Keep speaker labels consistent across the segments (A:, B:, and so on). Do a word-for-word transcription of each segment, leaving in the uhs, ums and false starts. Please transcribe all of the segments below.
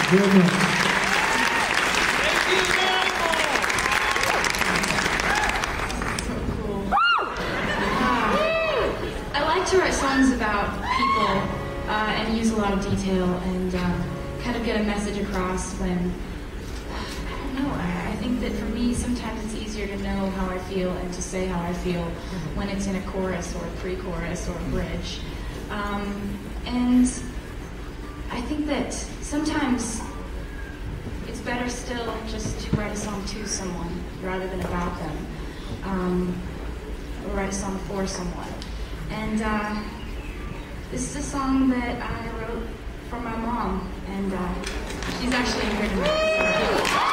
A: Very much.
B: To write songs about people uh, and use a lot of detail and uh, kind of get a message across when, I don't know, I, I think that for me sometimes it's easier to know how I feel and to say how I feel mm-hmm. when it's in a chorus or a pre-chorus or a bridge. Um, and I think that sometimes it's better still just to write a song to someone rather than about them, um, or write a song for someone. And uh, this is a song that I wrote for my mom, and uh, she's actually here tonight.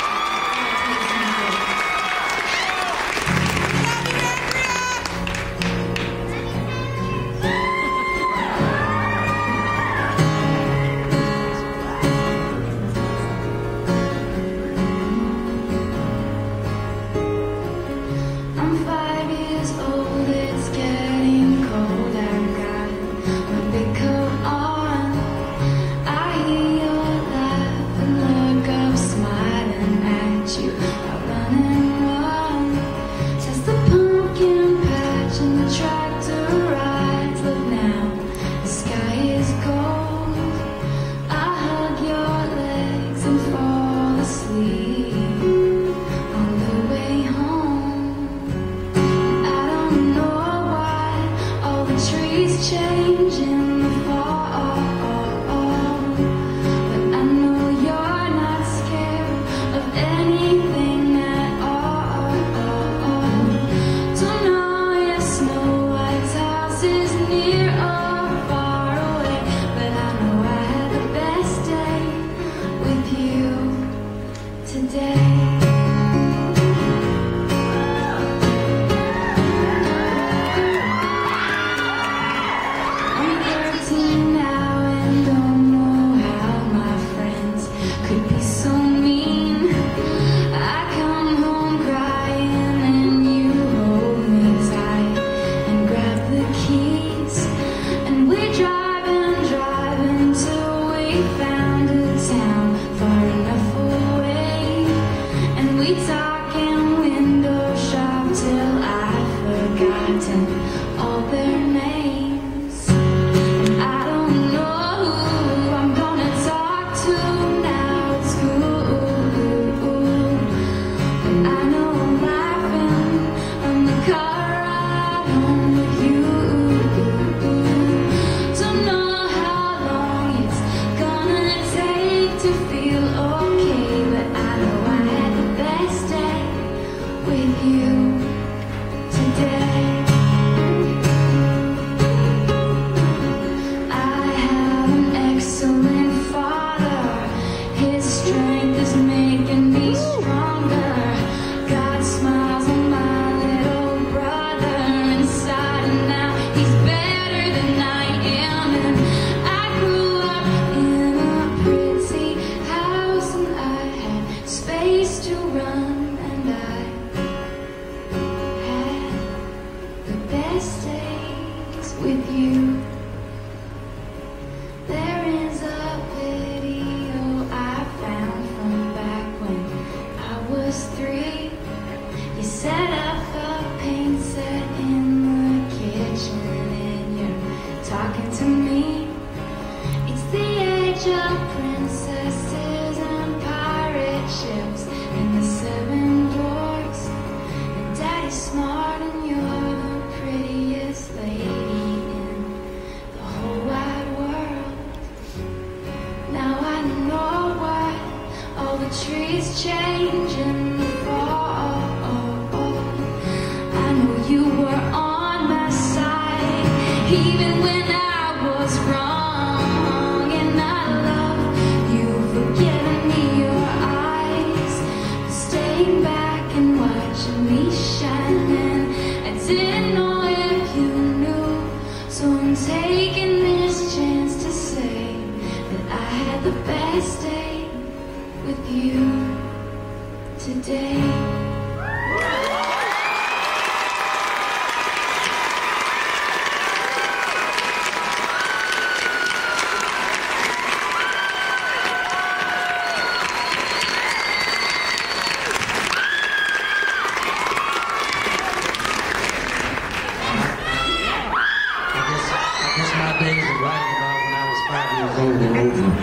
A: five years old or over.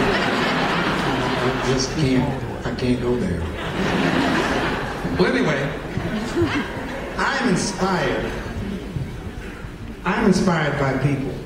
A: I just can't, I can't go there. Well, anyway, I'm inspired. I'm inspired by people.